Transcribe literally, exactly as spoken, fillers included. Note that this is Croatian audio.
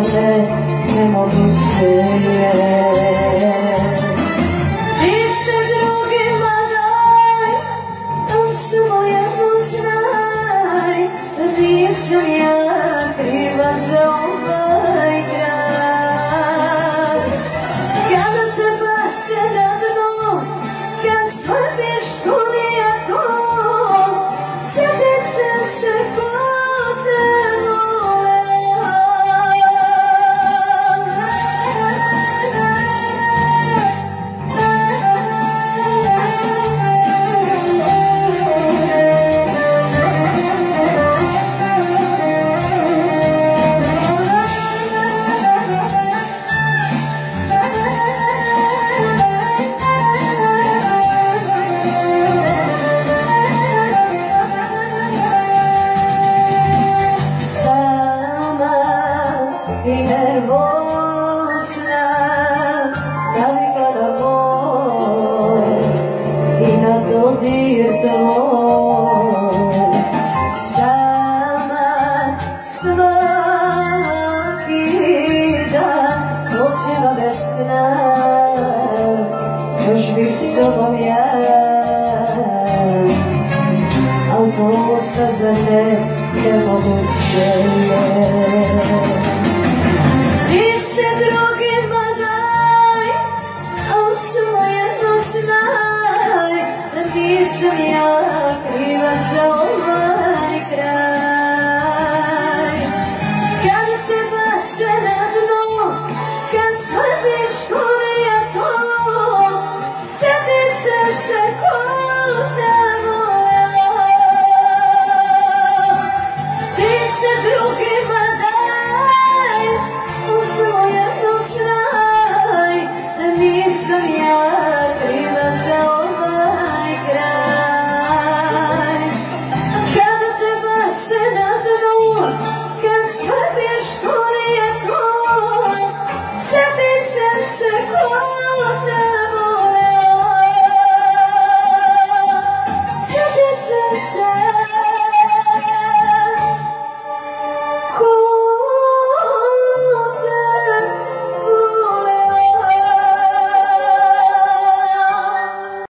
za te nemoguće je. Ti se drugima daj, a samo jedno znaj, nisam ja kriva za ovaj grad. Kada te bace na dno, kad shvatiš ko nije to, sjetit će se ko te volela. I nervosna, navikla na bol i na dodir tvoj. Sama svaki dan noćima bez sna, još bih s tobom ja, al to sad za te nemoguće je. Ti se drugima daj, a samo jedno znaj, da nisam ja kriva za